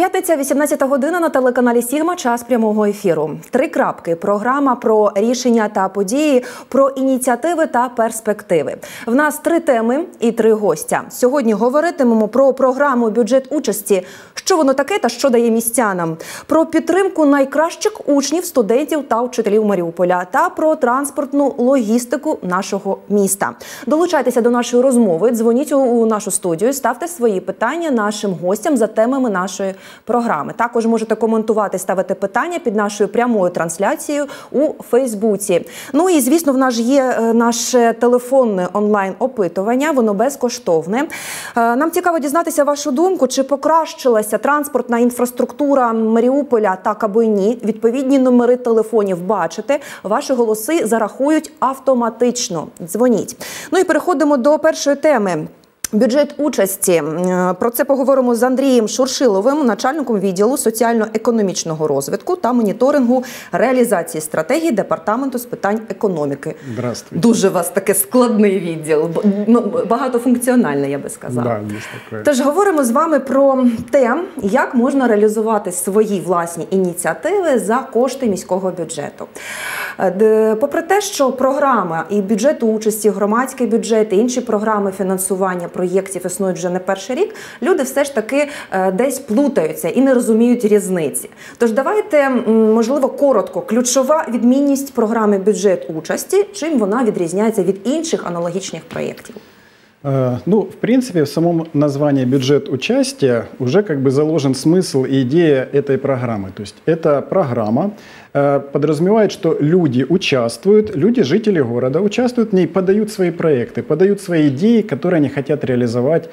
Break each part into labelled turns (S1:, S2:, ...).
S1: П'ятниця, 18 година на телеканалі Сігма. Час прямого ефіру. Три крапки. Програма про рішення та події, про ініціативи та перспективи. В нас три теми і три гостя. Сьогодні говоритимемо про програму «Бюджет участі», що воно таке та що дає містянам, про підтримку найкращих учнів, студентів та вчителів Маріуполя та про транспортну логістику нашого міста. Долучайтеся до нашої розмови, дзвоніть у нашу студію, ставте свої питання нашим гостям за темами нашої програми. Також можете коментувати, ставити питання під нашою прямою трансляцією у Фейсбуці. Ну і, звісно, в нас є наше телефонне онлайн-опитування, воно безкоштовне. Нам цікаво дізнатися вашу думку, чи покращилася транспортна інфраструктура Маріуполя, так або ні. Відповідні номери телефонів бачите, ваші голоси зарахують автоматично. Дзвоніть. Ну і переходимо до першої теми. Бюджет участі. Про це поговоримо з Андрієм Шуршиловим, начальником відділу соціально-економічного розвитку та моніторингу реалізації стратегії Департаменту з питань економіки.
S2: Здравствуйте.
S1: Дуже у вас таке складний відділ, багатофункціональний, я би сказала.
S2: Да, є таке.
S1: Тож говоримо з вами про те, як можна реалізувати свої власні ініціативи за кошти міського бюджету. Попри те, що програма і бюджет участі, громадський бюджет і інші програми фінансування проєктів існують вже не перший рік, люди все ж таки десь плутаються і не розуміють різниці. Тож давайте, можливо, коротко, ключова відмінність програми бюджет участі, чим вона відрізняється від інших аналогічних проєктів?
S2: Ну, в принципе, в самом названии «бюджет участия» уже как бы заложен смысл и идея этой программы. То есть эта программа подразумевает, что люди участвуют, люди, жители города, участвуют в ней, подают свои проекты, подают свои идеи, которые они хотят реализовать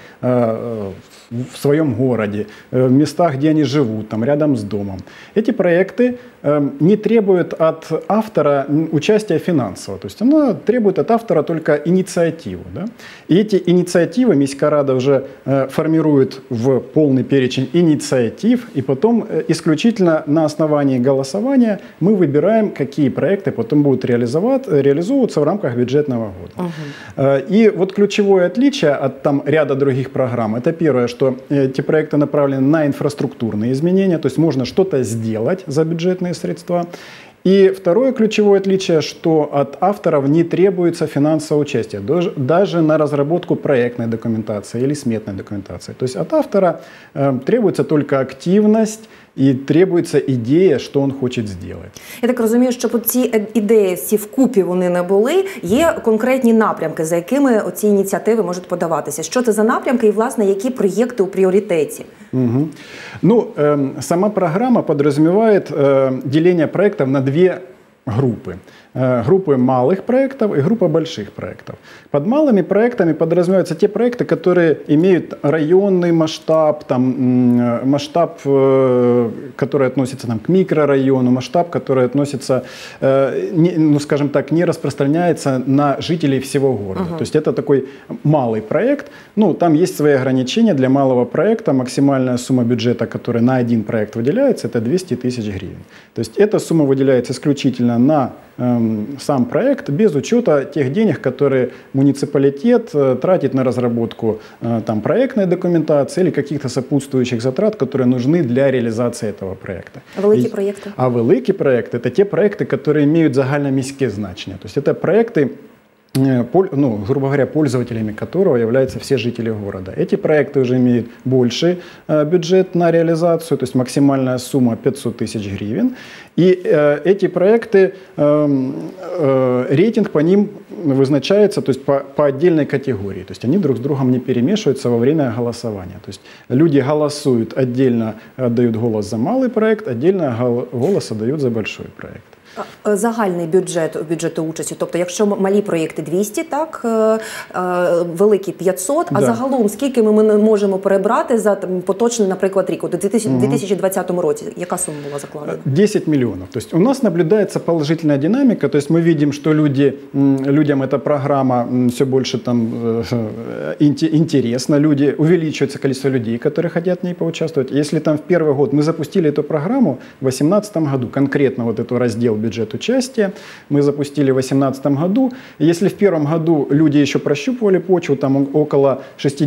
S2: в своем городе, в местах, где они живут, там, рядом с домом. Эти проекты не требуют от автора участия финансового, то есть оно требует от автора только инициативу. Да? И эти инициативы Міська рада уже формирует в полный перечень инициатив, и потом исключительно на основании голосования мы выбираем, какие проекты потом будут реализовываться в рамках бюджетного года. И вот ключевое отличие от там ряда других программ, это первое, что эти проекты направлены на инфраструктурные изменения, то есть можно что-то сделать за бюджетные средства. И второе ключевое отличие, что от авторов не требуется финансовое участие, даже на разработку проектной документации или сметной документации. То есть от автора требуется только активность і требується ідея, що він хоче зробити.
S1: Я так розумію, що ці ідеї, всі вкупі вони не були, є конкретні напрямки, за якими ці ініціативи можуть подаватися. Що це за напрямки і, власне, які проєкти у пріоритеті?
S2: Угу. Ну, сама програма подразумевает деление проектов на две группы. Группы малых проектов и группа больших проектов. Под малыми проектами подразумеваются те проекты, которые имеют районный масштаб, там, масштаб, который относится там, к микрорайону, масштаб, который относится, ну, скажем так, не распространяется на жителей всего города. То есть это такой малый проект. Ну, там есть свои ограничения для малого проекта. Максимальная сумма бюджета, которая на один проект выделяется, это 200 тысяч гривен. То есть эта сумма выделяется исключительно на сам проект, без учета тех денег, которые муниципалитет тратит на разработку там, проектной документации или каких-то сопутствующих затрат, которые нужны для реализации этого проекта.
S1: Великие проекты?
S2: А великие проекты – это те проекты, которые имеют загальноміське значение. То есть это проекты, ну, грубо говоря, пользователями которого являются все жители города. Эти проекты уже имеют больший бюджет на реализацию, то есть максимальная сумма 500 тысяч гривен. И эти проекты, рейтинг по ним вызначается, то есть по отдельной категории. То есть они друг с другом не перемешиваются во время голосования. То есть люди голосуют, отдельно отдают голос за малый проект, отдельно голос отдают за большой проект.
S1: Загальний бюджет бюджету участі, тобто якщо малі проєкти 200, так, великі 500, а загалом скільки ми можемо перебрати за поточний, наприклад, рік, у 2020 році, яка сума була закладена?
S2: 10 миллионов. То есть у нас наблюдается положительная динамика, то есть мы видим, что людям эта программа все больше там интересна, увеличивается количество людей, которые хотят в ней поучаствовать. Если там в первый год мы запустили эту программу в 2018 году, конкретно вот этот раздел бюджет участия. Мы запустили в 2018 году. Если в первом году люди еще прощупывали почву, там около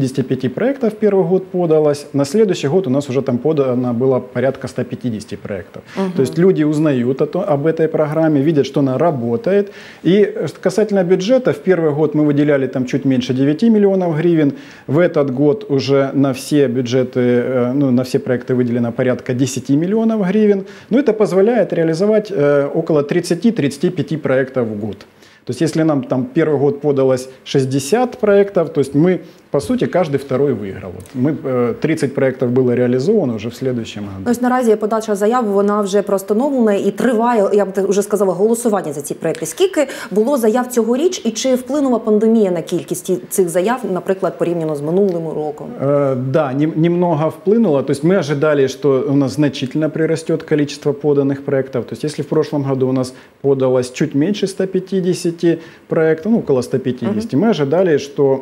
S2: 65 проектов в первый год подалось, на следующий год у нас уже там подано было порядка 150 проектов. То есть люди узнают об этой программе, видят, что она работает. И касательно бюджета, в первый год мы выделяли там чуть меньше 9 миллионов гривен. В этот год уже на все бюджеты, на все проекты выделено порядка 10 миллионов гривен. Но это позволяет реализовать около 30-35 проектов в год. То есть если нам там первый год подалось 60 проектов, то есть мы, по суті, каждый второй виграв. Ми 30 проєктів було реалізовано вже в слідчому році.
S1: Ось наразі подача заяв, вона вже простановлена і триває, я б вже сказала, голосування за ці проєкти. Скільки було заяв цьогоріч і чи вплинула пандемія на кількість цих заяв, наприклад, порівняно з минулим роком?
S2: Да, немного вплынуло. То есть мы ожидали, что у нас значительно прирастет количество поданных проектов. То есть если в прошлом году у нас подалось чуть меньше 150 проектов, около 150, мы ожидали, что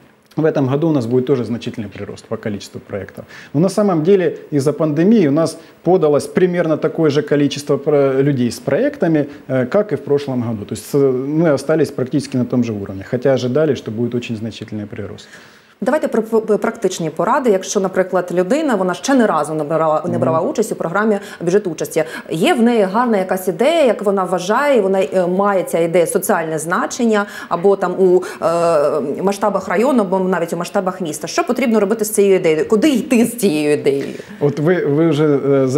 S2: в этом году у нас будет тоже значительный прирост по количеству проектов. Но на самом деле из-за пандемии у нас подалось примерно такое же количество людей с проектами, как и в прошлом году. То есть мы остались практически на том же уровне, хотя ожидали, что будет очень значительный прирост.
S1: Давайте про практичні поради. Якщо, наприклад, людина, вона ще не разу не брала участь у програмі бюджет участі. Є в неї гарна якась ідея, як вона вважає, вона має ця ідея соціальне значення, або там у масштабах району, або навіть у масштабах міста. Що потрібно робити з цією ідеєю? Куди йти з цією ідеєю?
S2: Вот вы уже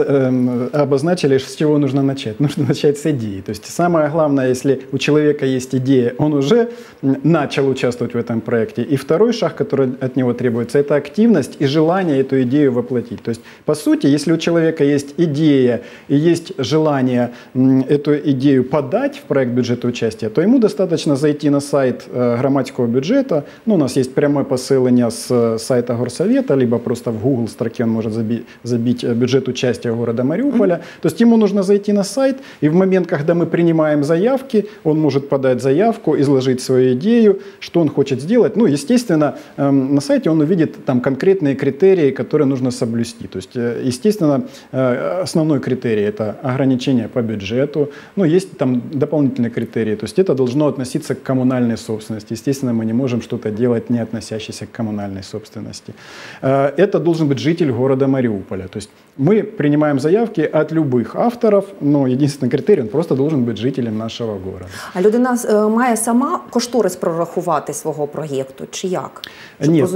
S2: обозначили, с чего нужно начать. Нужно начать с идеи. То есть самое главное, если у человека есть идея, он уже начал участвовать в этом проекте. И второй шаг, который от него требуется, это активность и желание эту идею воплотить. То есть, по сути, если у человека есть идея и есть желание эту идею подать в проект бюджета участия, то ему достаточно зайти на сайт громадского бюджета. У нас есть прямое посылание с сайта Горсовета, либо просто в Google строке он может забить бюджет участия города Мариуполя. То есть ему нужно зайти на сайт, и в момент, когда мы принимаем заявки, он может подать заявку, изложить свою идею, что он хочет сделать. Естественно, на сайте он увидит там конкретные критерии, которые нужно соблюсти. То есть, естественно, основной критерий – это ограничение по бюджету. Есть там дополнительные критерии. То есть это должно относиться к коммунальной собственности. Естественно, мы не можем что-то делать, не относящееся к коммунальной собственности. Это должен быть житель города Мариуполя. То есть мы принимаем заявки от любых авторов, но единственный критерий – он просто должен быть жителем нашего города.
S1: А людина має сама кошторис прорахувати свого проєкту, чи як?
S2: Нет,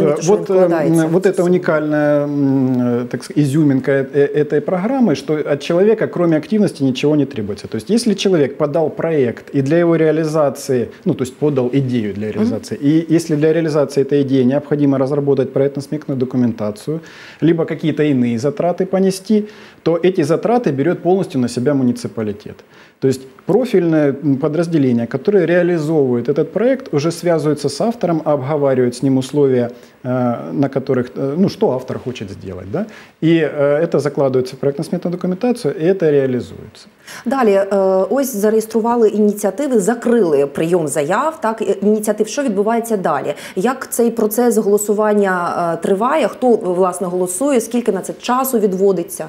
S2: вот это уникальная, так сказать, изюминка этой программы, что от человека, кроме активности, ничего не требуется. То есть если человек подал проект и для его реализации, то есть подал идею для реализации, и если для реализации этой идеи необходимо разработать проектно-сметную документацию, либо какие-то иные затраты понести, то эти затраты берет полностью на себя муниципалитет. То есть профильное подразделение, которое реализовывает этот проект, уже связывается с автором, обговаривает с ним условия, на которых, что автор хочет сделать. Да? И это закладывается в проектно-сметную документацию, и это реализуется.
S1: Далі, ось зареєстрували ініціативи, закрили прийом заяв, так, ініціатив. Що відбувається далі? Як цей процес голосування триває? Хто, власне, голосує? Скільки на це часу відводиться?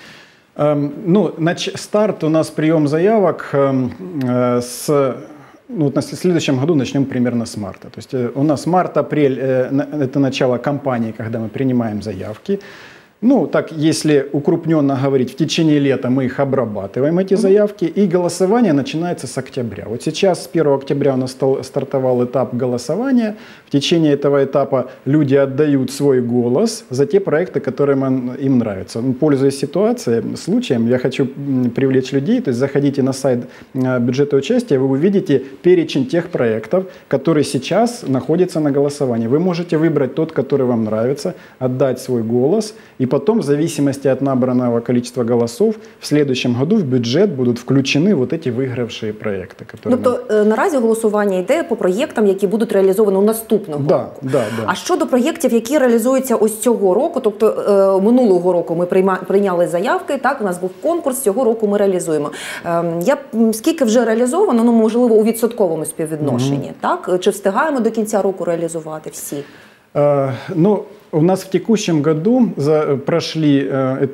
S2: Старт у нас прием заявок на следующем году начнем примерно с марта. То есть у нас март-апрель – это начало кампании, когда мы принимаем заявки. Так, если укрупненно говорить, в течение лета мы их обрабатываем, эти заявки, и голосование начинается с октября. Вот сейчас, с 1 октября у нас стартовал этап голосования. В течение этого этапа люди отдают свой голос за те проекты, которые им нравятся. Пользуясь ситуацией, случаем, я хочу привлечь людей, то есть заходите на сайт бюджета участия, вы увидите перечень тех проектов, которые сейчас находятся на голосовании. Вы можете выбрать тот, который вам нравится, отдать свой голос, и потом, в зависимости от набранного количества голосов, в следующем году в бюджет будут включены вот эти выигравшие проекты.
S1: Тобто наразі голосування йде по проєктам, які будуть реалізовані наступного року.
S2: Да.
S1: А щодо проєктів, які реалізуються ось цього року, тобто минулого року ми прийняли заявки, так, у нас був конкурс, цього року ми реалізуємо. Скільки вже реалізовано, можливо, у відсотковому співвідношенні, так? Чи встигаємо до кінця року реалізувати всі?
S2: У нас в текущем году прошли,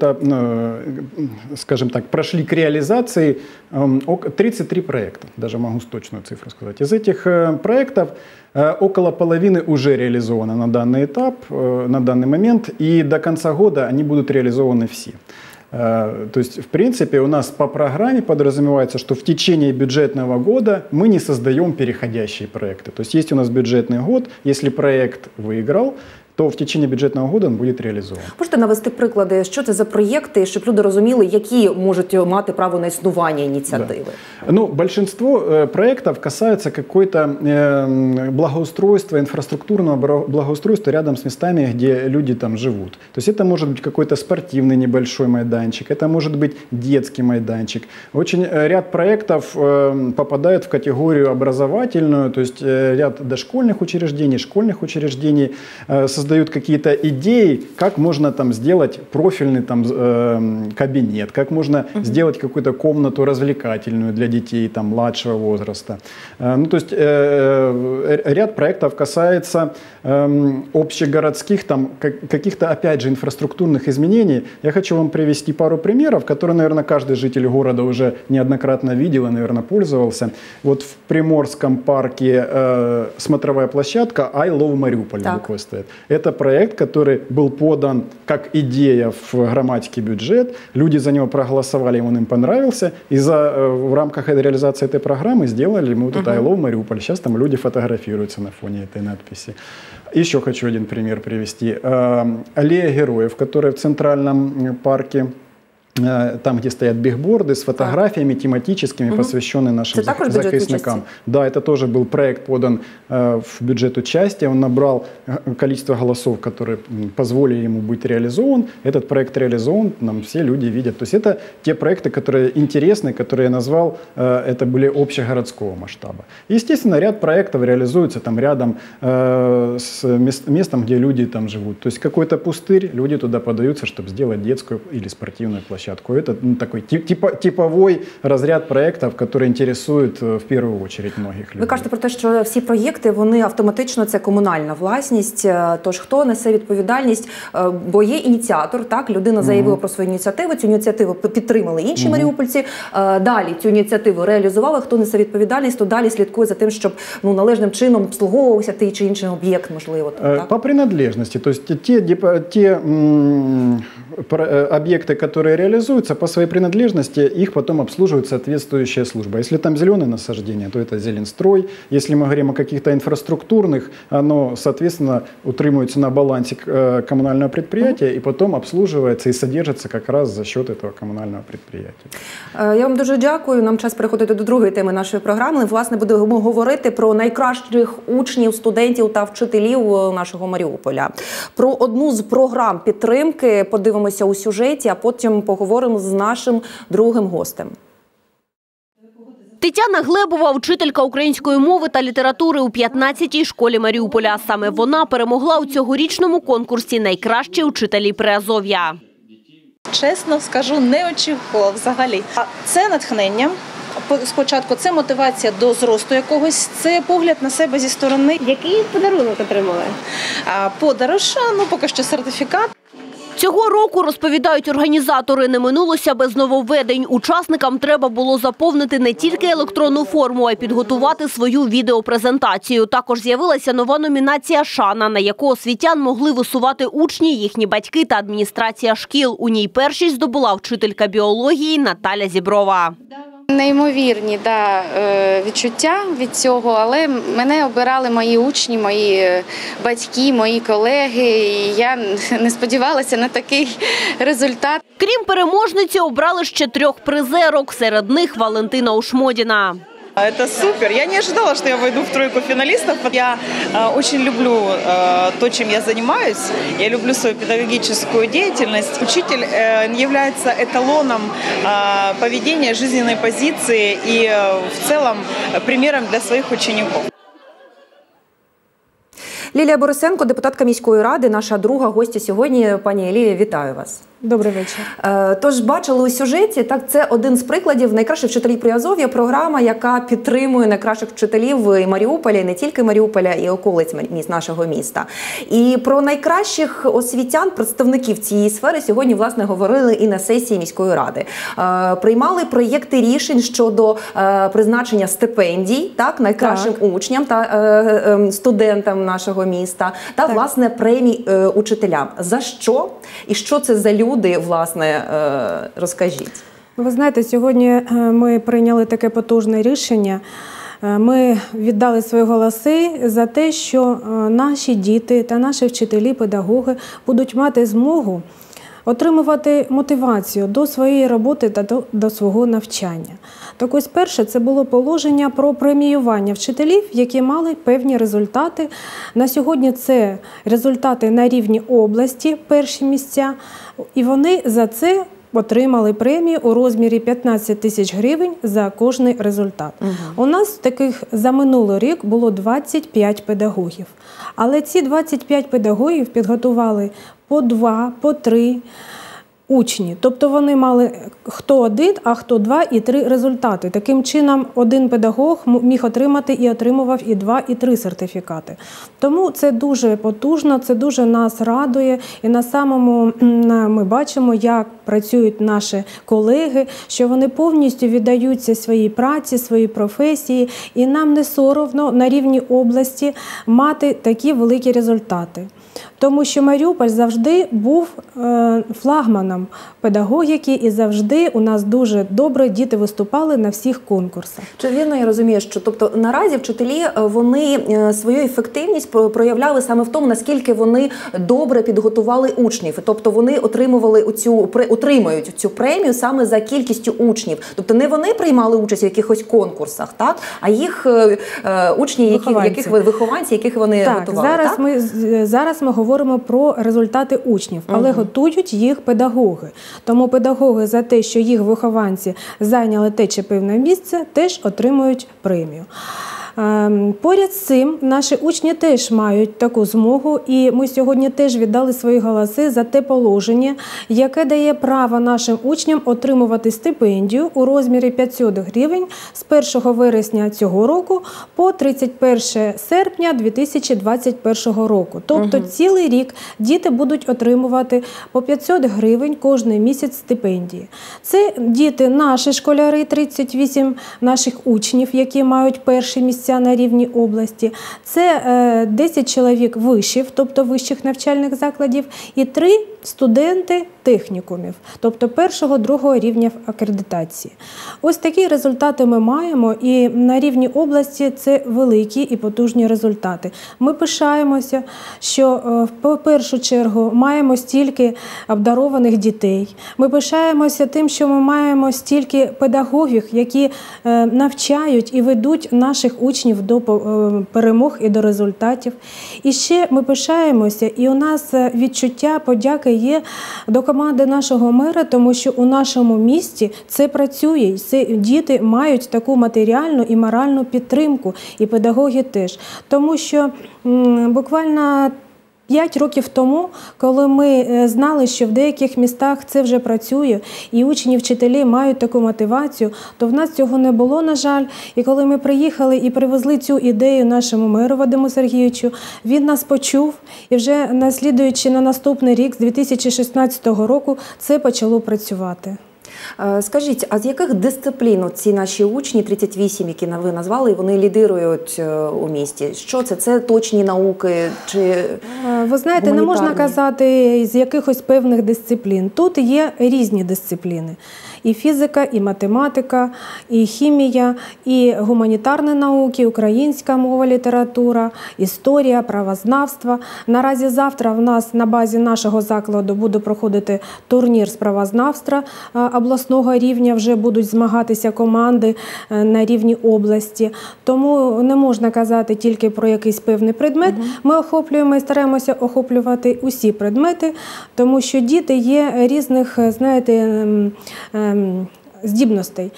S2: скажем так, прошли к реализации 33 проекта, даже могу точную цифру сказать. Из этих проектов около половины уже реализовано на данный этап, на данный момент, и до конца года они будут реализованы все. То есть, в принципе, у нас по программе подразумевается, что в течение бюджетного года мы не создаем переходящие проекты. То есть, есть у нас бюджетный год, если проект выиграл, то в течение бюджетного года він буде реалізований.
S1: Можете навести приклади, що це за проєкти, щоб люди розуміли, які можуть мати право на існування ініціативи?
S2: Да. Ну, большинство проектов касается какой-то благоустройства, инфраструктурного благоустройства рядом с местами, где люди там живут. То есть это может быть какой-то спортивный небольшой майданчик, это может быть детский майданчик. Очень ряд проектов попадают в категорию образовательную, то есть ряд дошкольных учреждений, школьных учреждений создают какие-то идеи, как можно там сделать профильный там кабинет, как можно сделать какую-то комнату развлекательную для детей там младшего возраста. Ну, то есть ряд проектов касается общегородских там каких-то, опять же, инфраструктурных изменений. Я хочу вам привести пару примеров, которые, наверное, каждый житель города уже неоднократно видел и, наверное, пользовался. Вот в Приморском парке смотровая площадка I Love Mariupol буквой стоит. Это проект, который был подан как идея в громадский бюджет. Люди за него проголосовали, он им понравился. И в рамках реализации этой программы сделали мы вот это I Love Mariupol. Сейчас там люди фотографируются на фоне этой надписи. Еще хочу один пример привести. Аллея героев, которая в Центральном парке, там, где стоят бигборды с фотографиями тематическими, посвященные нашим захисникам. Да, это тоже был проект, подан в бюджет участия. Он набрал количество голосов, которые позволили ему быть реализован. Этот проект реализован, нам все люди видят. То есть это те проекты, которые интересны, которые я назвал, это были общегородского масштаба. Естественно, ряд проектов реализуется там рядом с местом, где люди там живут. То есть какой-то пустырь, люди туда подаются, чтобы сделать детскую или спортивную площадку. Это такой типовой разряд проектів, які інтересують в першу чергу многих людей.
S1: Ви кажете про те, що всі проєкти, вони автоматично це комунальна власність, тож хто несе відповідальність, бо є ініціатор, так, людина заявила про свою ініціативу, цю ініціативу підтримали інші маріупольці, далі цю ініціативу реалізували, хто несе відповідальність, то далі слідкує за тим, щоб належним чином обслуговувався той чи інший об'єкт, можливо. Так?
S2: По принадлежності, то есть ті объекты, которые реализуются, по своей принадлежности их потом обслуживает соответствующая служба. Если там зеленые насаждения, то это Зеленстрой. Если мы говорим о каких-то инфраструктурных, оно, соответственно, утримуется на балансе коммунального предприятия и потом обслуживается и содержится как раз за счет этого коммунального предприятия.
S1: Я вам дуже дякую. Нам час переходити до другої теми нашої програми. Власне, будемо говорити про найкращих учнів, студентів та вчителів нашого Маріуполя. Про одну з програм підтримки подивимося у сюжеті, а потім поговоримо з нашим другим гостем.
S3: Тетяна Глебова – вчителька української мови та літератури у 15-й школі Маріуполя. Саме вона перемогла у цьогорічному конкурсі «Найкращі учителі Приазов'я».
S4: Чесно скажу, не очікувала взагалі. Це натхнення. Спочатку це мотивація до зросту якогось, це погляд на себе зі сторони.
S5: Який подарунок отримали?
S4: Подорож, поки що сертифікат.
S3: Цього року, розповідають організатори, не минулося без нововведень. Учасникам треба було заповнити не тільки електронну форму, а й підготувати свою відеопрезентацію. Також з'явилася нова номінація «Шана», на яку освітян могли висувати учні, їхні батьки та адміністрація шкіл. У ній першість здобула вчителька біології Наталя Зіброва.
S5: Неймовірні відчуття від цього, але мене обирали мої учні, мої батьки, мої колеги, і я не сподівалася на такий результат.
S3: Крім переможниці, обрали ще 3 призерок, серед них Валентина Ушмодіна.
S4: Это супер. Я не ожидала, что я войду в тройку финалистов. Я очень люблю то, чем я занимаюсь. Я люблю свою педагогическую деятельность. Учитель является эталоном поведения, жизненной позиции и в целом примером для своих учеников.
S1: Лілія Борисенко, депутатка міської ради, наша друга гостя сьогодні. Пані Лілія, вітаю вас.
S6: Добрий вечір.
S1: Тож бачили у сюжеті, так, це один з прикладів «Найкращі вчителі Приазов'я», програма, яка підтримує найкращих вчителів і Маріуполя, і не тільки Маріуполя, і околиць нашого міста. І про найкращих освітян, представників цієї сфери сьогодні, власне, говорили і на сесії міської ради. Приймали проєкти рішень щодо призначення стипендій, так, найкращим учням та студентам нашого міста, та, власне, премій учителям. За що? І що це за люди, власне, розкажіть.
S6: Ви знаєте, сьогодні ми прийняли таке потужне рішення. Ми віддали свої голоси за те, що наші діти та наші вчителі, педагоги будуть мати змогу отримувати мотивацію до своєї роботи та до свого навчання. Так ось перше, це було положення про преміювання вчителів, які мали певні результати. На сьогодні це результати на рівні області, перші місця, і вони за це отримали премію у розмірі 15 тисяч гривень за кожний результат. У нас таких за минулий рік було 25 педагогів. Але ці 25 педагогів підготували по 2, по 3 учні. Тобто вони мали хто 1, а хто 2 і 3 результати. Таким чином, один педагог міг отримати і отримував і 2, і 3 сертифікати. Тому це дуже потужно, це дуже нас радує. І на самому ми бачимо, як працюють наші колеги, що вони повністю віддаються своїй праці, своїй професії. І нам не соромно на рівні області мати такі великі результати. Тому що Маріуполь завжди був флагманом педагогіки і завжди у нас дуже добре діти виступали на всіх конкурсах.
S1: Чи вірно я розумію, що тобто наразі вчителі вони свою ефективність проявляли саме в тому, наскільки вони добре підготували учнів. Тобто вони отримують цю премію саме за кількістю учнів. Тобто не вони приймали участь в якихось конкурсах, так, а їх учні, вихованці, яких вони готували.
S6: Зараз ми говоримо про результати учнів, але готують їх педагоги. Тому педагоги за те, що їх вихованці зайняли те чи певне місце, теж отримують премію. Поряд з цим наші учні теж мають таку змогу, і ми сьогодні теж віддали свої голоси за те положення, яке дає право нашим учням отримувати стипендію у розмірі 500 гривень з 1 вересня цього року по 31 серпня 2021 року. Тобто цілий рік діти будуть отримувати по 500 гривень кожен місяць стипендії. Це діти, наші школяри, 38 наших учнів, які мають перші місця на рівні області. Це 10 чоловік вишів, тобто вищих навчальних закладів, і 3 студенти технікумів, тобто 1-2 рівня акредитації. Ось такі результати ми маємо, і на рівні області це великі і потужні результати. Ми пишаємося, що в першу чергу маємо стільки обдарованих дітей. Ми пишаємося тим, що ми маємо стільки педагогів, які навчають і ведуть наших учнів до перемог і до результатів. І ще ми пишаємося, і у нас відчуття подяки є до команди нашого мера, тому що у нашому місті це працює, діти мають таку матеріальну і моральну підтримку, і педагоги теж. Тому що буквально 5 років тому, коли ми знали, що в деяких містах це вже працює, і учні, вчителі мають таку мотивацію, то в нас цього не було, на жаль. І коли ми приїхали і привезли цю ідею нашому меру Вадиму Сергійовичу, він нас почув, і вже наслідуючи на наступний рік, з 2016 року, це почало працювати.
S1: Скажіть, а з яких дисциплін ці наші учні, 38, які ви назвали, вони лідирують у місті? Що це? Це точні науки чи
S6: ви знаєте, не можна казати з якихось певних дисциплін. Тут є різні дисципліни. І фізика, і математика, і хімія, і гуманітарні науки, українська мова, література, історія, правознавство. Наразі завтра в нас на базі нашого закладу буде проходити турнір з правознавства обласного рівня, вже будуть змагатися команди на рівні області. Тому не можна казати тільки про якийсь певний предмет. Ми охоплюємо і стараємося охоплювати усі предмети, тому що діти є різних, знаєте, здібностей.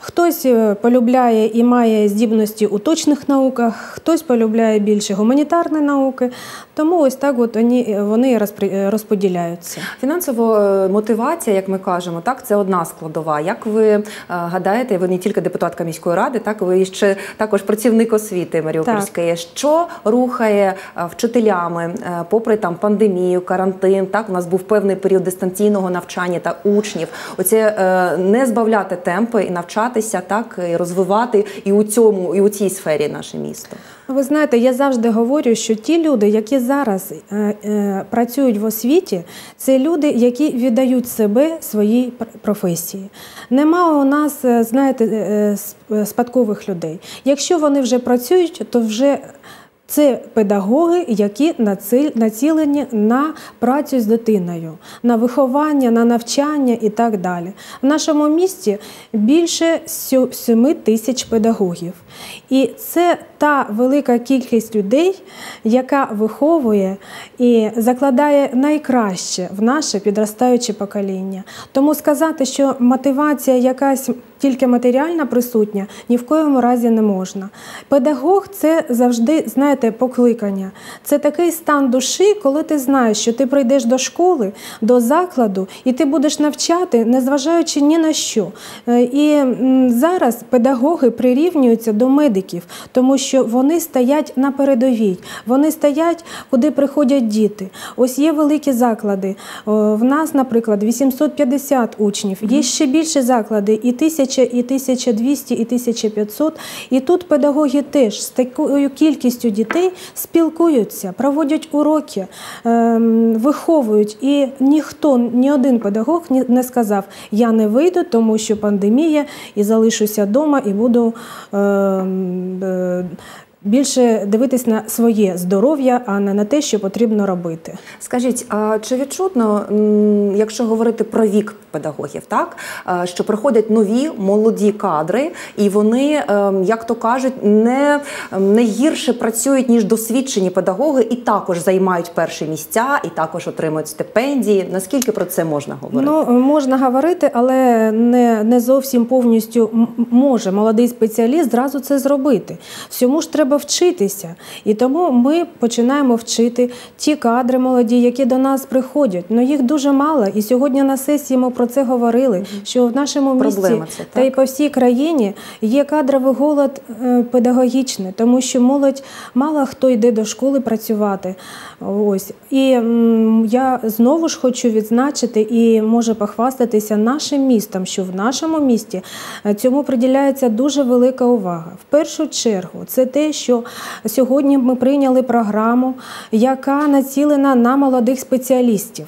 S6: Хтось полюбляє і має здібності у точних науках, хтось полюбляє більше гуманітарні науки, тому ось так от вони розподіляються.
S1: Фінансова мотивація, як ми кажемо, так, це одна складова. Як ви гадаєте, ви не тільки депутатка міської ради, так, ви ще також працівник освіти Маріупольської. Так. Що рухає вчителями, попри там пандемію, карантин, так, у нас був певний період дистанційного навчання та учнів, оце не збавляти темпи і навчатися, так, і розвивати і у цій сфері наше місто?
S6: Ви знаєте, я завжди говорю, що ті люди, які зараз працюють в освіті, це люди, які віддають себе своїй професії. Нема у нас, знаєте, спадкових людей. Якщо вони вже працюють, то вже це педагоги, які націлені на працю з дитиною, на виховання, на навчання і так далі. В нашому місті більше 7 тисяч педагогів. І це та велика кількість людей, яка виховує і закладає найкраще в наше підростаюче покоління. Тому сказати, що мотивація якась тільки матеріальна присутня, ні в коєму разі не можна. Педагог – це завжди, знаєте, покликання. Це такий стан душі, коли ти знаєш, що ти прийдеш до школи, до закладу, і ти будеш навчати, незважаючи ні на що. І зараз педагоги прирівнюються до медиків, тому що вони стоять на передовій, вони стоять, куди приходять діти. Ось є великі заклади. В нас, наприклад, 850 учнів, є ще більші заклади, і 1000, і 1200, і 1500. І тут педагоги теж з такою кількістю дітей спілкуються, проводять уроки, виховують. І ніхто, ні один педагог не сказав, я не вийду, тому що пандемія, і залишуся вдома, і буду більше дивитись на своє здоров'я, а не на те, що потрібно робити.
S1: Скажіть, а чи відчутно, якщо говорити про вік педагогів, так, що приходять нові, молоді кадри, і вони, як то кажуть, не гірше працюють, ніж досвідчені педагоги, і також займають перші місця, і також отримують стипендії? Наскільки про це можна говорити?
S6: Ну, можна говорити, але не зовсім повністю може молодий спеціаліст зразу це зробити. Всьому ж треба вчитися. І тому ми починаємо вчити ті кадри молоді, які до нас приходять. Но їх дуже мало. І сьогодні на сесії ми про це говорили, що в нашому місті та й по всій країні є кадровий голод педагогічний, тому що молодь, мало хто йде до школи працювати. Ось. І я знову ж хочу відзначити і можу похвастатися нашим містом, що в нашому місті цьому приділяється дуже велика увага. В першу чергу це те, що сьогодні ми прийняли програму, яка націлена на молодих спеціалістів.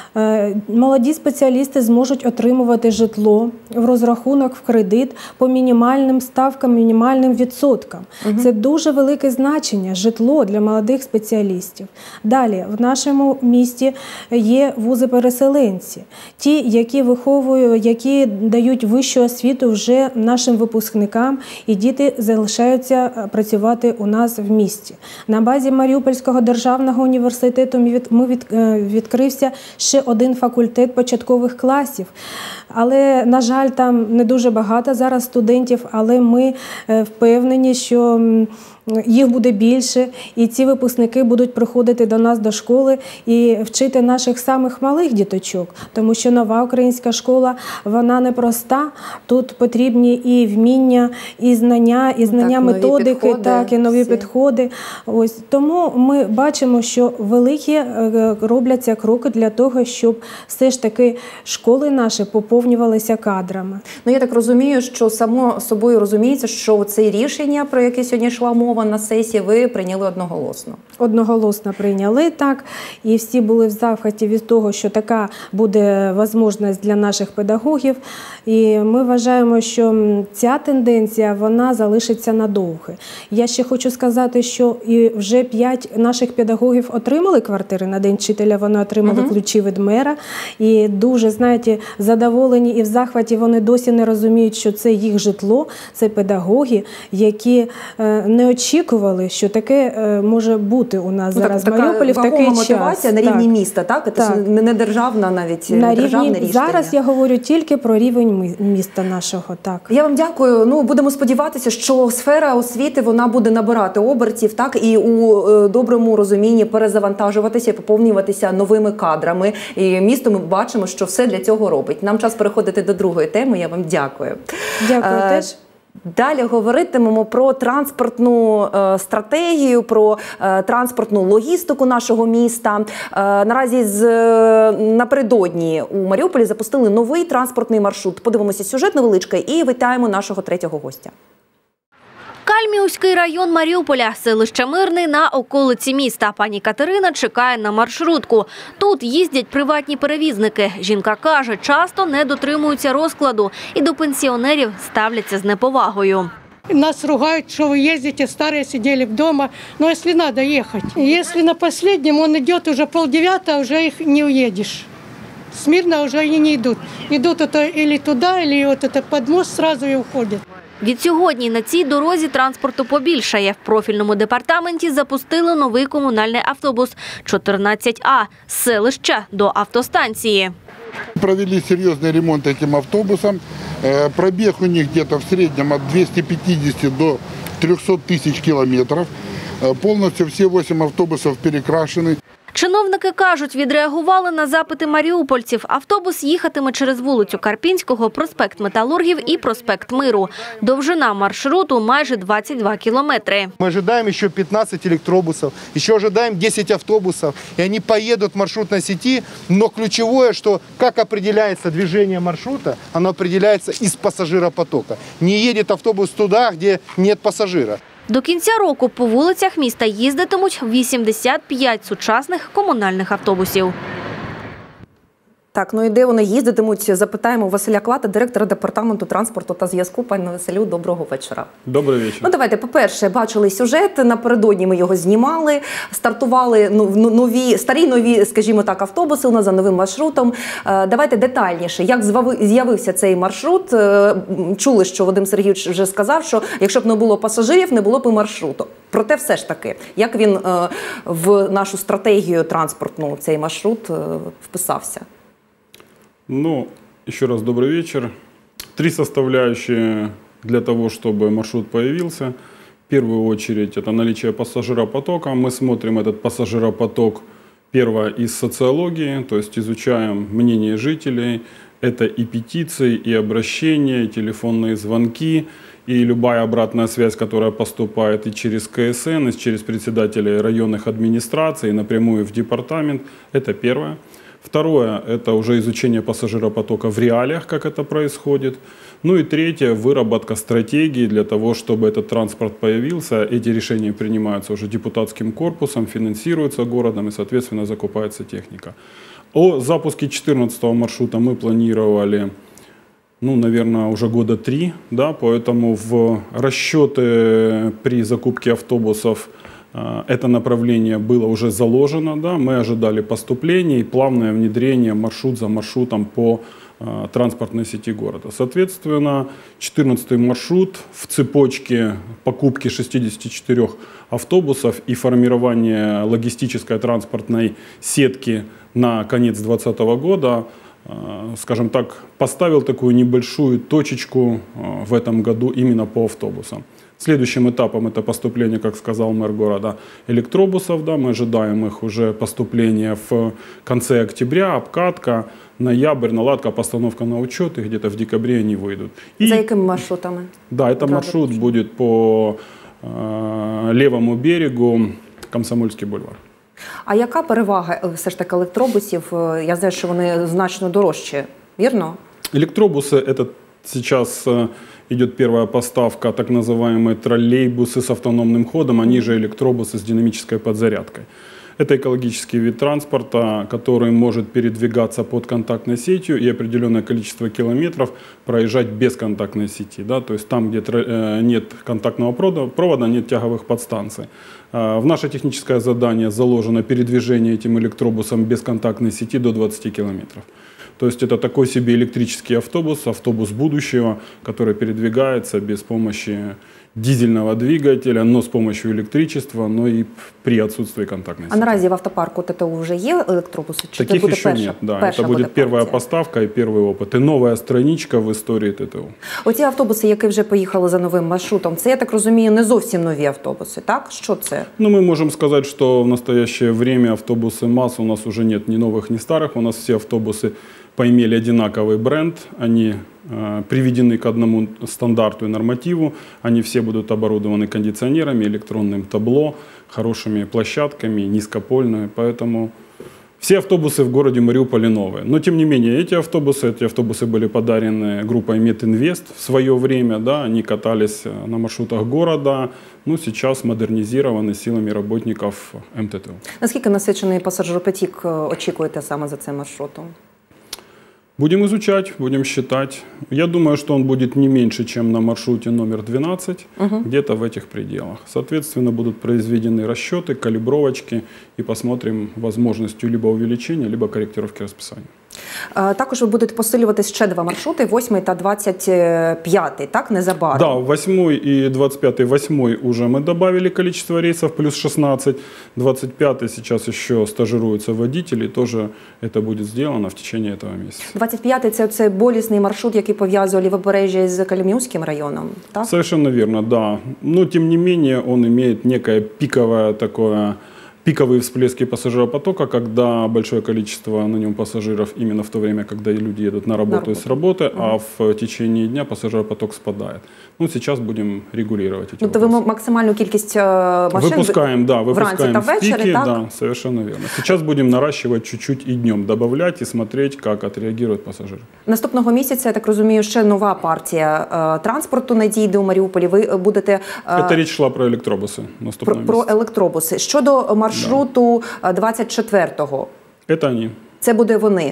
S6: Молоді спеціалісти зможуть отримувати житло в розрахунок, в кредит по мінімальним ставкам, мінімальним відсоткам. Це дуже велике значення – житло для молодих спеціалістів. Далі, в нашому місті є вузи-переселенці. Ті, які виховують, які дають вищу освіту вже нашим випускникам, і діти залишаються працювати у нас в місті. На базі Маріупольського державного університету відкрився ще один факультет початкових класів. Але, на жаль, там не дуже багато зараз студентів, але ми впевнені, що їх буде більше, і ці випускники будуть приходити до нас до школи і вчити наших самих малих діточок, тому що нова українська школа, вона непроста, тут потрібні і вміння, і знання так, методики, так, і нові підходи. Ось. Тому ми бачимо, що великі робляться кроки для того, щоб все ж таки школи наші поповнювалися кадрами.
S1: Ну, я так розумію, що само собою розуміється, що це рішення, про яке сьогодні йшла мова на сесії, ви прийняли одноголосно.
S6: Одноголосно прийняли, так. І всі були в захваті від того, що така буде можливість для наших педагогів. І ми вважаємо, що ця тенденція, вона залишиться надовго. Я ще хочу сказати, що і вже 5 наших педагогів отримали квартири на День вчителя, вони отримали ключі від мера. І дуже, знаєте, задоволені і в захваті, вони досі не розуміють, що це їх житло, це педагоги, які не очікували, що таке може бути. бути у нас зараз в
S1: така
S6: Маріуполі в такий
S1: вагома
S6: час.
S1: мотивація на рівні міста, так? Це не державна навіть,
S6: На
S1: державне
S6: рівні,
S1: рішення.
S6: зараз я говорю тільки про рівень міста нашого, так.
S1: Я вам дякую. Ну, будемо сподіватися, що сфера освіти, вона буде набирати обертів, так, і у доброму розумінні перезавантажуватися і поповнюватися новими кадрами. І місто ми бачимо, що все для цього робить. Нам час переходити до другої теми. Я вам дякую.
S6: Дякую теж.
S1: Далі говоритимемо про транспортну стратегію, про транспортну логістику нашого міста. Наразі напередодні у Маріуполі запустили новий транспортний маршрут. Подивимося сюжет невеличкий і вітаємо нашого третього гостя.
S3: Кальмівський район Маріуполя, селище Мирний на околиці міста. Пані Катерина чекає на маршрутку. Тут їздять приватні перевізники. Жінка каже, часто не дотримуються розкладу і до пенсіонерів ставляться з неповагою.
S7: Нас ругают, что вы ездите, старые сидели дома. Но если надо ехать. Если на последнем он идет уже 8:30, уже их не уедешь. Смирно уже и не идут. Идут это или туда, или вот это под мост сразу и уходят.
S3: Відсьогодні на цій дорозі транспорту побільшає. В профільному департаменті запустили новий комунальний автобус 14А з селища до автостанції.
S8: Провели серьезный ремонт этим автобусам. Пробег у них где-то в среднем от 250 до 300 тысяч километров. Полностью все 8 автобусов перекрашены.
S3: Чиновники кажуть, відреагували на запити маріупольців. Автобус їхатиме через вулицю Карпінського, проспект Металургів і проспект Миру. Довжина маршруту майже 22 кілометри.
S9: Мы ожидаем еще 15 электробусов, еще ожидаем 10 автобусов, и они поедут в маршрутной сети. Но ключевое, что как определяется движение маршрута, оно определяется из пассажиропотока. Не едет автобус туда, где нет пассажира.
S3: До кінця року по вулицях міста їздитимуть 85 сучасних комунальних автобусів.
S1: Так, ну і де вони їздитимуть, запитаємо у Василя Клата, директора департаменту транспорту та зв'язку. Пане Василю, доброго вечора.
S2: Добрий вечір.
S1: Ну давайте, по-перше, бачили сюжет, напередодні ми його знімали, стартували старі нові, скажімо так, автобуси у нас за новим маршрутом. Давайте детальніше, як з'явився цей маршрут. Чули, що Вадим Сергійович вже сказав, що якщо б не було пасажирів, не було б і маршруту. Проте все ж таки, як він в нашу стратегію транспортну, цей маршрут, вписався?
S10: Ну, еще раз добрый вечер. 3 составляющие для того, чтобы маршрут появился. В первую очередь это наличие пассажиропотока. Мы смотрим этот пассажиропоток, первое, из социологии, то есть изучаем мнение жителей. Это и петиции, и обращения, и телефонные звонки, и любая обратная связь, которая поступает и через КСН, и через председателей районных администраций, и напрямую в департамент. Это первое. Второе – это уже изучение пассажиропотока в реалиях, как это происходит. Ну и третье – выработка стратегии для того, чтобы этот транспорт появился. Эти решения принимаются уже депутатским корпусом, финансируются городом и, соответственно, закупается техника. О запуске 14-го маршрута мы планировали, ну, наверное, уже года 3, да, поэтому в расчеты при закупке автобусов это направление было уже заложено, да, мы ожидали поступления и плавное внедрение маршрут за маршрутом по транспортной сети города. Соответственно, 14-й маршрут в цепочке покупки 64 автобусов и формирования логистической транспортной сетки на конец 2020 года, скажем так, поставил такую небольшую точечку в этом году именно по автобусам. Следующим этапом это поступление, как сказал мэр города, электробусов. Да, мы ожидаем их уже поступления в конце октября, обкатка, ноябрь, наладка, постановка на учет, и где-то в декабре они выйдут.
S1: За якими маршрутами?
S10: Да, это маршрут будет по левому берегу, Комсомольский бульвар.
S1: А яка перевага все ж таки електробусів? Я знаю, що вони значно дорожчі, вірно?
S10: Электробусы – это сейчас идет первая поставка, так называемые троллейбусы с автономным ходом, они же электробусы с динамической подзарядкой. Это экологический вид транспорта, который может передвигаться под контактной сетью и определенное количество километров проезжать без контактной сети. Да? То есть там, где нет контактного провода, нет тяговых подстанций. В наше техническое задание заложено передвижение этим электробусом без контактной сети до 20 километров. То есть это такой себе электрический автобус, автобус будущего, который передвигается без помощи дизельного двигателя, но с помощью электричества, но и при отсутствии контактной сети.
S1: А наразі в автопарку ТТУ вже є електробуси? Чи
S10: Таких
S1: це буде
S10: еще
S1: перша,
S10: нет, да.
S1: перша
S10: Это будет
S1: буде
S10: первая
S1: партія?
S10: поставка и первый опыт. И новая страничка в истории ТТУ.
S1: Оці автобуси, які вже поїхали за новим маршрутом, це, я так розумію, не зовсім нові автобуси, так? Що це?
S10: Ну, мы можем сказать, что в настоящее время автобусы МАЗ у нас уже нет ни новых, ни старых. У нас все автобусы поимели одинаковый бренд. Они приведены к одному стандарту и нормативу. Они все будут оборудованы кондиционерами, электронным табло, хорошими площадками, низкопольными. Поэтому все автобусы в городе Мариуполе новые. Но, тем не менее, эти автобусы были подарены группой Метинвест в свое время. Да, они катались на маршрутах города. Ну, сейчас модернизированы силами работников МТТУ.
S1: Наскільки насичений пасажиропотік очікуєте саме за цим маршрутом?
S10: Будем изучать, будем считать. Я думаю, что он будет не меньше, чем на маршруте номер 12, где-то в этих пределах. Соответственно, будут произведены расчеты, калибровочки и посмотрим возможностью либо увеличения, либо корректировки расписания.
S1: Також ви будете посилювати ще два маршрути, 8 та 25, так, незабаром?
S10: Да, 8 и 25. 8 уже мы добавили количество рейсов, плюс 16. 25 сейчас еще стажируются водители, тоже это будет сделано в течение этого месяца.
S1: 25 – це болісний маршрут, який пов'язує Лівобережжя з Калімівським районом, так?
S10: Совершенно верно, да. Но, тем не менее, он имеет некое пиковые всплески пассажиропотока, когда большое количество на нем пассажиров именно в то время, когда люди едут на работу и с работы, а в течение дня пассажиропоток спадает. Ну, сейчас будем регулировать эти
S1: Тобто ви
S10: вопросы.
S1: максимальну кількість машин
S10: Выпускаем, да,
S1: вранці та
S10: выпускаем в
S1: ввечері,
S10: пике,
S1: так?
S10: да, совершенно верно. Сейчас будем наращивать чуть-чуть и днем, добавлять и смотреть, как отреагируют пассажиры.
S1: Наступного місяця, я так розумію, ще нова партія транспорту надійде у Маріуполі. Ви будете
S10: Это речь шла про электробусы наступного
S1: про
S10: месяца.
S1: електробуси. Щодо маршруту 24-го.
S10: Это они.
S1: Це буде вони.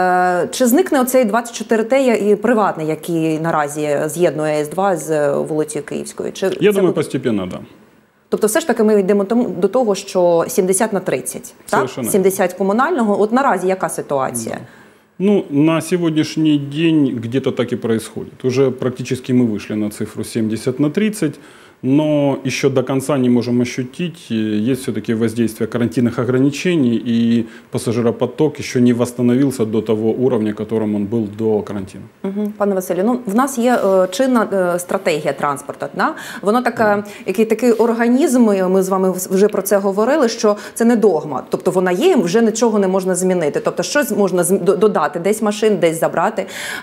S1: Чи зникне оцей 24Т і приватний, який наразі з'єднує С2 з вулицею Київською? Чи
S10: Я
S1: це
S10: думаю,
S1: буде?
S10: постепенно, да.
S1: Тобто все ж таки ми йдемо до того, що 70/30, так?
S10: Совершенно.
S1: 70 комунального. От наразі яка ситуація?
S10: Ну, на сегодняшний день где-то так и происходит. Уже практически мы вышли на цифру 70/30, но еще до конца не можем ощутить, есть все-таки воздействие карантинных ограничений, и пассажиропоток еще не восстановился до того уровня, которым он был до карантина.
S1: Пане Василю, ну в нас є чинна стратегія транспорту. Да? Воно така, такий організм, ми з вами вже про це говорили, що це не догма. Тобто вона є, вже нічого не можна змінити. Тобто щось можна додати, десь машин, десь забрати.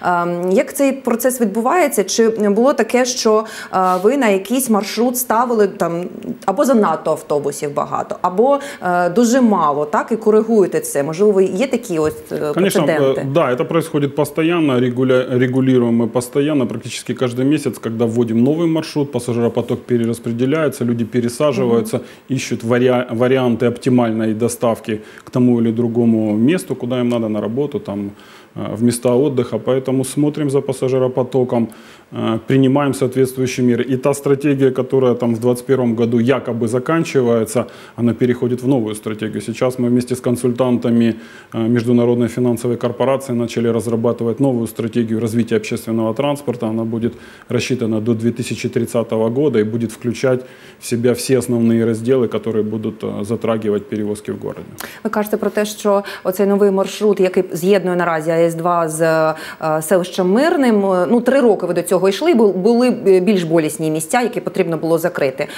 S1: Як цей процес відбувається? Чи було таке, що ви на якийсь маршрут ставили там або занадто автобусів багато, або дуже мало, так, і коригуєте це? Можливо, є такі ось прецеденти?
S10: Конечно, да, это происходит постоянно, регулируем мы постоянно, практически каждый месяц, когда вводим новый маршрут, пассажиропоток перераспределяется, люди пересаживаются, ищут варианты оптимальной доставки к тому или другому месту, куда им надо, на работу, там, в места отдыха, поэтому смотрим за пассажиропотоком, принимаем соответствующие меры. И та стратегия, которая там в 2021 году якобы заканчивается, она переходит в новую стратегию. Сейчас мы вместе с консультантами Международной финансовой корпорации начали разрабатывать новую стратегию развития общественного транспорта. Она будет рассчитана до 2030 года и будет включать в себя все основные разделы, которые будут затрагивать перевозки в городе.
S1: Ви кажете про те, що оцей новий маршрут, який з'єднує наразі АЕС-2 з селищем Мирним, ну 3 роки ви до цього йшли, були більш болісні місця, які потрібно було закрити.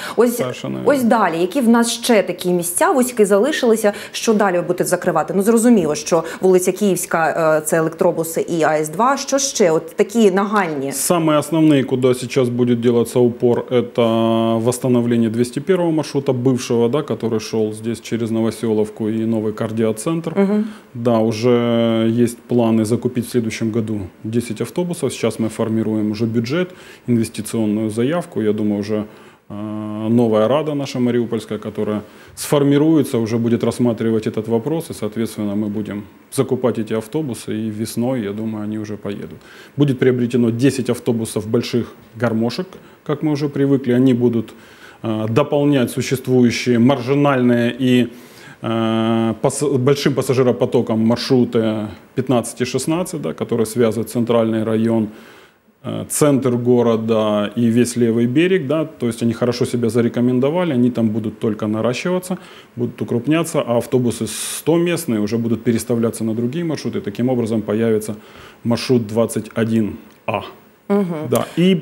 S1: Ось далі, які в нас ще такі місця, ось які залишилися, що далі ви будете закривати? Ну зрозуміло, що вулиця Київська, це електробуси і АЕС-2, що ще от такі нагальні?
S10: Самые основные, куда сейчас будет делаться упор, это восстановление 201 маршрута бывшего, да, который шел здесь через Новоселовку и новый кардиоцентр. Да, уже есть планы закупить в следующем году 10 автобусов. Сейчас мы формируем уже бюджет, инвестиционную заявку. Я думаю, уже новая Рада наша мариупольская, которая сформируется, уже будет рассматривать этот вопрос, и, соответственно, мы будем закупать эти автобусы, и весной, я думаю, они уже поедут. Будет приобретено 10 автобусов больших гармошек, как мы уже привыкли, они будут дополнять существующие маржинальные и большим пассажиропотоком маршруты 15 и 16, да, которые связывают центральный район, центр города и весь левый берег, да, то есть они хорошо себя зарекомендовали, они там будут только наращиваться, будут укрупняться, а автобусы 100-местные уже будут переставляться на другие маршруты, таким образом появится маршрут 21А. Да, и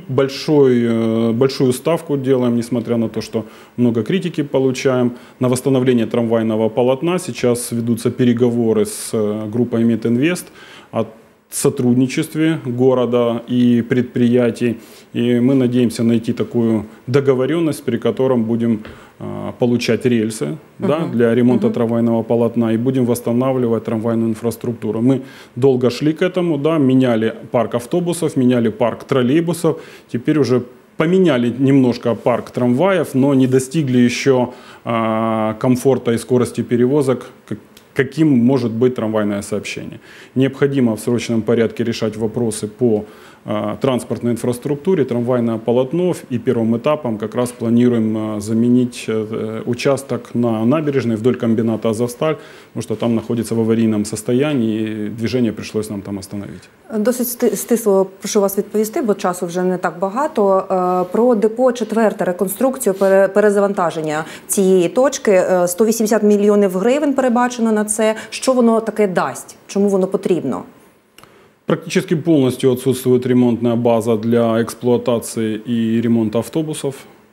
S10: большую ставку делаем, несмотря на то, что много критики получаем, на восстановление трамвайного полотна. Сейчас ведутся переговоры с группой Метинвест о сотрудничестве города и предприятий. И мы надеемся найти такую договоренность, при котором будем получать рельсы да, для ремонта трамвайного полотна и будем восстанавливать трамвайную инфраструктуру. Мы долго шли к этому, да, меняли парк автобусов, меняли парк троллейбусов, теперь уже поменяли немножко парк трамваев, но не достигли еще комфорта и скорости перевозок, каким может быть трамвайное сообщение. Необходимо в срочном порядке решать вопросы по транспортной инфраструктуре, трамвайное полотно, и первым этапом как раз планируем заменить участок на набережной вдоль комбината «Азовсталь», потому что там находится в аварийном состоянии, и движение пришлось нам там остановить.
S1: Досить стисло прошу вас відповісти, бо часу вже не так багато. Про депо 4, реконструкцію, перезавантаження цієї точки. 180 мільйонів гривень передбачено на це. Що воно таке дасть? Чому воно потрібно?
S10: Практически полностью отсутствует ремонтная база для эксплуатации и ремонта автобусов.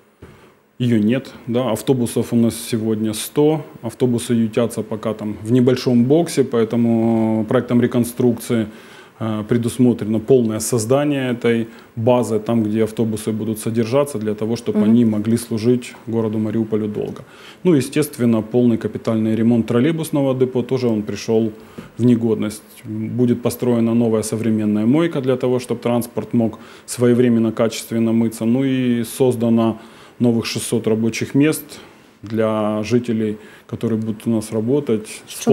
S10: Ее нет. Да. Автобусов у нас сегодня 100. Автобусы ютятся пока там в небольшом боксе, поэтому проектом реконструкции предусмотрено полное создание этой базы, там, где автобусы будут содержаться, для того, чтобы они могли служить городу Мариуполю долго. Ну, естественно, полный капитальный ремонт троллейбусного депо, тоже он пришел в негодность. Будет построена новая современная мойка для того, чтобы транспорт мог своевременно, качественно мыться. Ну и создано новых 600 рабочих мест для жителей, которые будут у нас работать с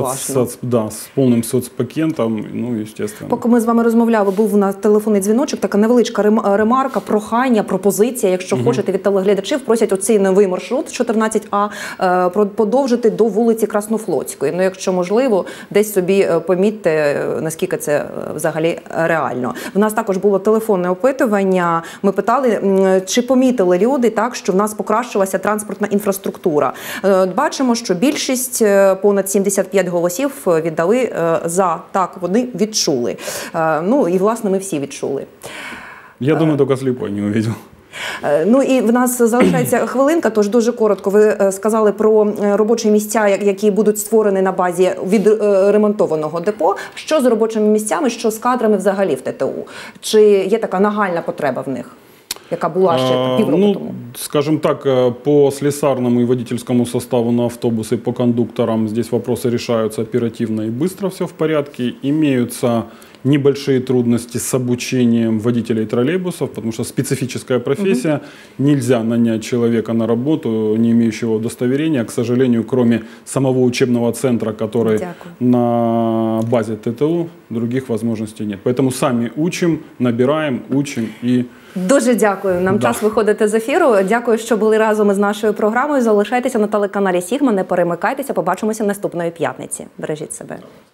S10: повним соцпакетом, ну, естественно.
S1: Поки ми з вами розмовляли, був у нас телефонний дзвіночок, така невеличка ремарка, прохання, пропозиція, якщо хочете, від телеглядачів, просять оцей новий маршрут 14А подовжити до вулиці Краснофлотської. Ну, якщо можливо, десь собі помітьте, наскільки це взагалі реально. В нас також було телефонне опитування, ми питали, чи помітили люди, так, що в нас покращилася транспортна інфраструктура. Бачимо, що більшість, понад 75 голосів віддали за. Так, вони відчули. Ну, і, власне, ми всі відчули.
S10: Я думаю, тільки сліпой не увидел.
S1: Ну і в нас залишається хвилинка, тож дуже коротко. Ви сказали про робочі місця, які будуть створені на базі відремонтованого депо. Що з робочими місцями, що з кадрами взагалі в ТТУ? Чи є така нагальна потреба в них? Яка була ще півроку тому?
S10: Скажем так, по слесарному и водительскому составу на автобусы, по кондукторам здесь вопросы решаются оперативно и быстро, все в порядке. Имеются небольшие трудности с обучением водителей троллейбусов, потому что специфическая профессия. Нельзя нанять человека на работу, не имеющего удостоверения. К сожалению, кроме самого учебного центра, который на базе ТТУ, других возможностей нет. Поэтому сами учим, набираем, учим и...
S1: Дуже дякую. Нам час виходити з ефіру. Дякую, що були разом із нашою програмою. Залишайтеся на телеканалі Сігма, не перемикайтеся. Побачимося наступної п'ятниці. Бережіть себе.